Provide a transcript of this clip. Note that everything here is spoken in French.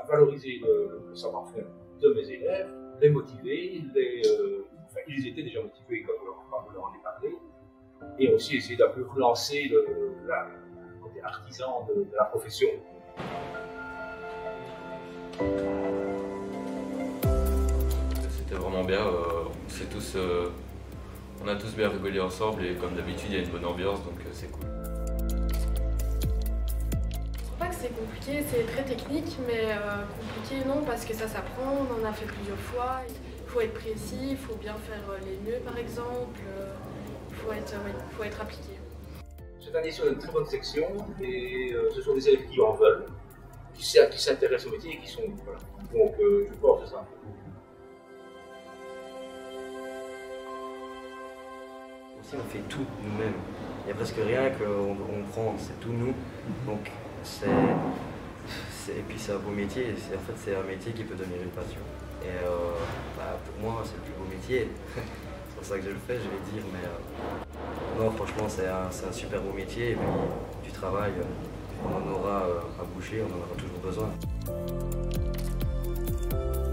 valoriser le savoir-faire de mes élèves, les motiver, enfin, ils étaient déjà motivés quand je leur en ai parlé, et aussi essayer d'un peu relancer le côté artisan de la profession. C'était vraiment bien, on a tous bien rigolé ensemble et comme d'habitude il y a une bonne ambiance donc c'est cool. Je trouve pas que c'est compliqué, c'est très technique, mais compliqué non parce que ça s'apprend, on en a fait plusieurs fois. Il faut être précis, il faut bien faire les nœuds par exemple, il faut être appliqué. Cette année, c'est une très bonne section et ce sont des élèves qui en veulent, qui s'intéressent au métier et qui sont. Voilà. Donc je pense que c'est ça. Aussi, on fait tout nous-mêmes. Il n'y a presque rien qu'on prend, c'est tout nous. Donc, et puis c'est un beau métier. En fait, c'est un métier qui peut devenir une passion. Et pour moi, c'est le plus beau métier. C'est pour ça que je le fais, je vais dire. Mais non, franchement, c'est un super beau métier. Et puis, du travail, on en aura à boucher, on en aura toujours besoin.